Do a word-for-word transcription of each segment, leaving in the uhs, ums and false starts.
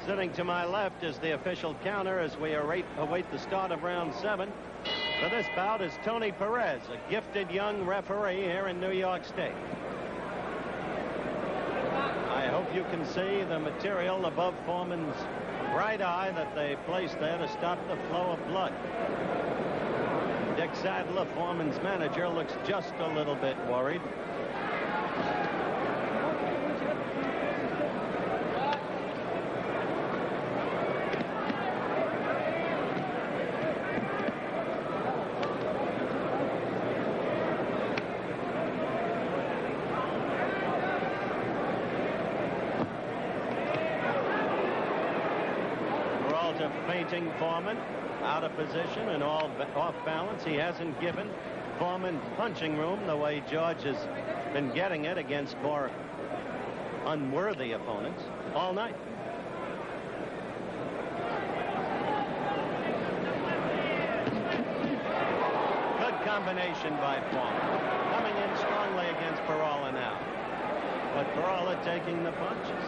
Sitting to my left is the official counter as we await, await the start of round seven. For this bout is Tony Perez, a gifted young referee here in New York State. I hope you can see the material above Foreman's right eye that they placed there to stop the flow of blood. Dick Sadler, Foreman's manager, looks just a little bit worried. Feinting Foreman, out of position and all off balance. He hasn't given Foreman punching room the way George has been getting it against more unworthy opponents all night. Good combination by Foreman. Coming in strongly against Peralta now. But Peralta taking the punches.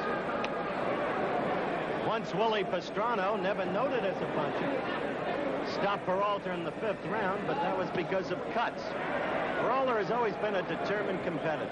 Once Willie Pastrano, never noted as a puncher, stopped Peralta in the fifth round, but that was because of cuts. Peralta has always been a determined competitor.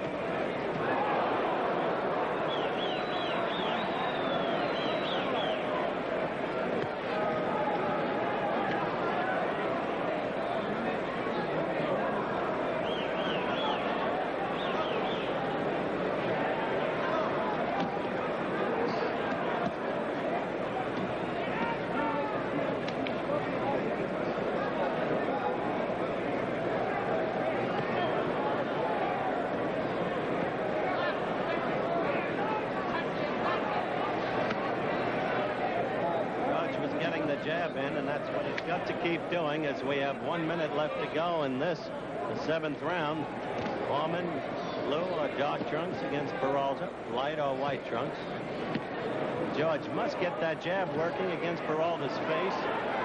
Jab in, and that's what he's got to keep doing as we have one minute left to go in this, the seventh round. Foreman, blue or dark trunks against Peralta, light or white trunks. George must get that jab working against Peralta's face.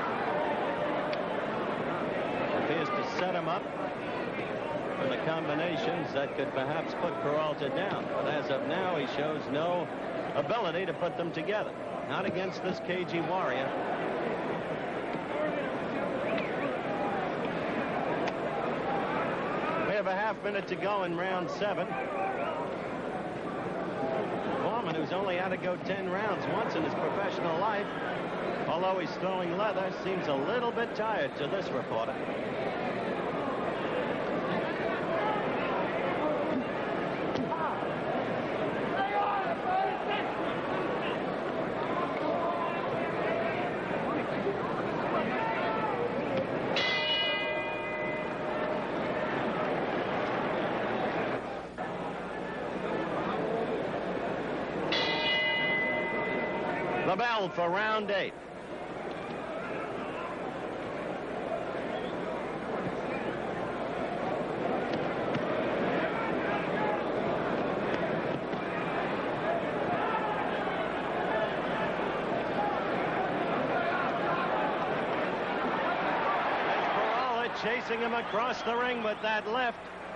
Appears to set him up for the combinations that could perhaps put Peralta down. But as of now, he shows no ability to put them together. Not against this cagey warrior. We have a half minute to go in round seven. Foreman, who's only had to go ten rounds once in his professional life, although he's throwing leather, seems a little bit tired to this reporter. The bell for round eight. Peralta chasing him across the ring with that left.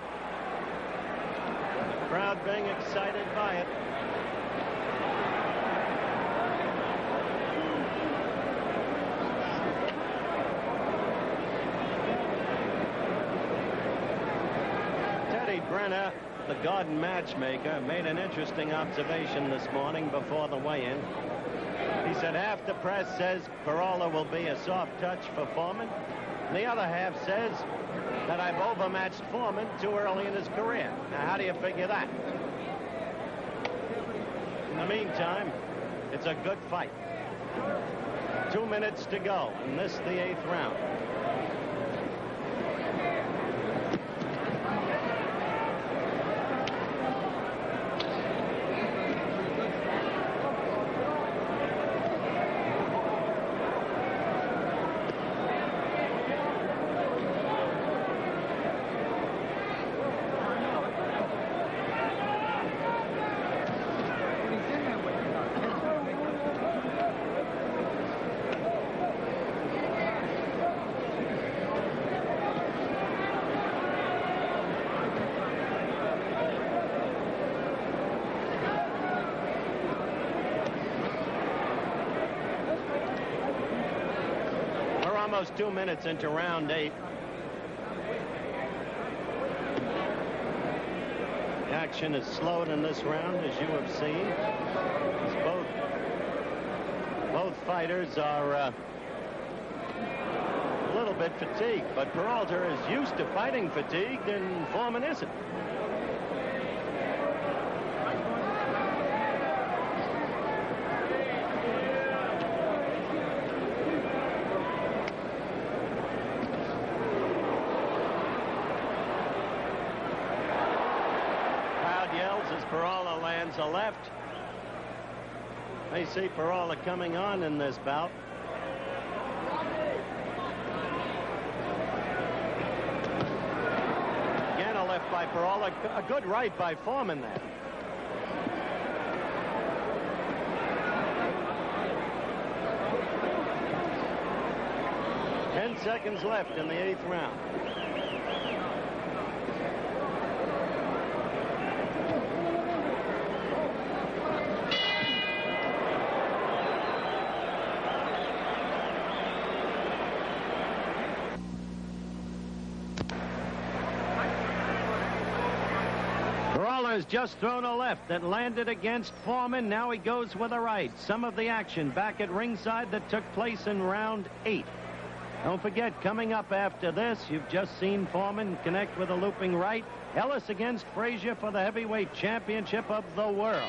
The crowd being excited by it. Brenner, the Garden matchmaker, made an interesting observation this morning before the weigh-in. He said half the press says Peralta will be a soft touch for Foreman. The other half says that I've overmatched Foreman too early in his career. Now, how do you figure that? In the meantime, it's a good fight. Two minutes to go in this, the eighth round. almost two minutes into round eight. The action is slowed in this round, as you have seen. As both, both fighters are uh, a little bit fatigued, but Peralta is used to fighting fatigued, and Foreman isn't. Peralta lands a left. They see Peralta coming on in this bout. Again, a left by Peralta. A good right by Foreman there. Ten seconds left in the eighth round. Has just thrown a left that landed against Foreman. Now he goes with a right. Some of the action back at ringside that took place in round eight. Don't forget, coming up after this, you've just seen Foreman connect with a looping right. Ellis against Frazier for the heavyweight championship of the world.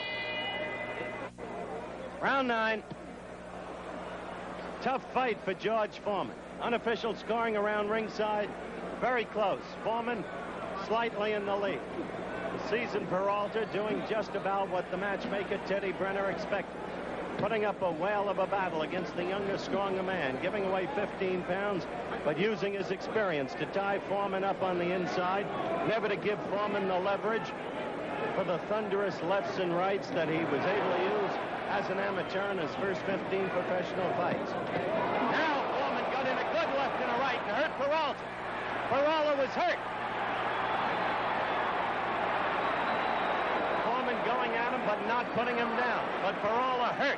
Round nine. Tough fight for George Foreman. Unofficial scoring around ringside. Very close. Foreman slightly in the lead. The seasoned Peralta doing just about what the matchmaker Teddy Brenner expected. Putting up a whale of a battle against the younger, stronger man, giving away fifteen pounds, but using his experience to tie Foreman up on the inside, never to give Foreman the leverage for the thunderous lefts and rights that he was able to use as an amateur in his first fifteen professional fights. Now Foreman got in a good left and a right and hurt Peralta. Peralta was hurt. Going at him, but not putting him down. But Peralta hurt.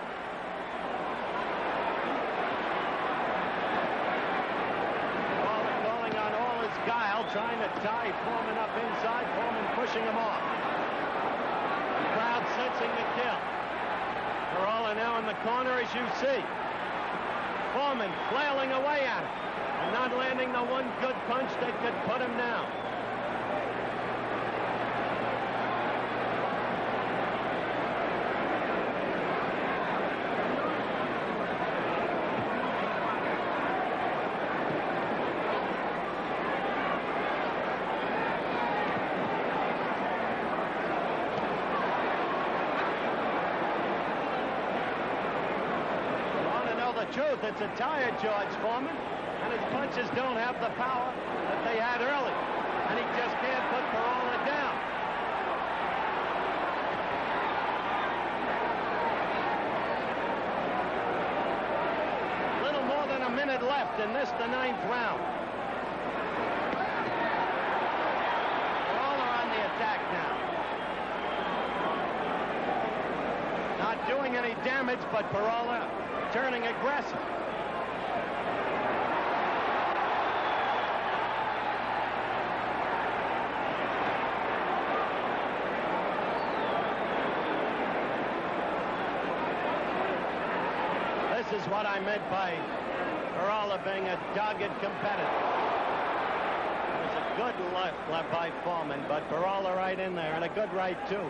Peralta calling on all his guile, trying to tie Foreman up inside. Foreman pushing him off. The crowd sensing the kill. Peralta now in the corner, as you see. Foreman flailing away at him and not landing the one good punch that could put him down. Truth, it's a tired George Foreman, and his punches don't have the power that they had earlier, and he just can't put Peralta down. Little more than a minute left in this, the ninth round. Peralta on the attack now. Not doing any damage, but Peralta turning aggressive. This is what I meant by Peralta being a dogged competitor. It was a good left left by Foreman, but Peralta right in there, and a good right too.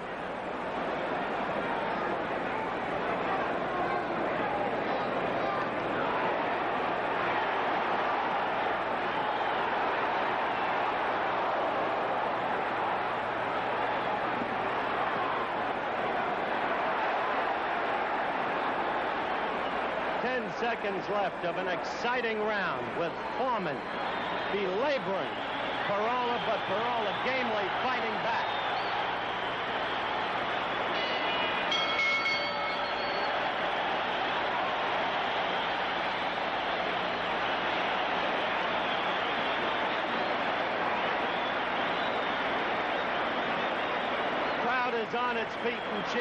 Ten seconds left of an exciting round with Foreman belaboring Peralta, but Peralta gamely fighting back. Crowd is on its feet and cheering.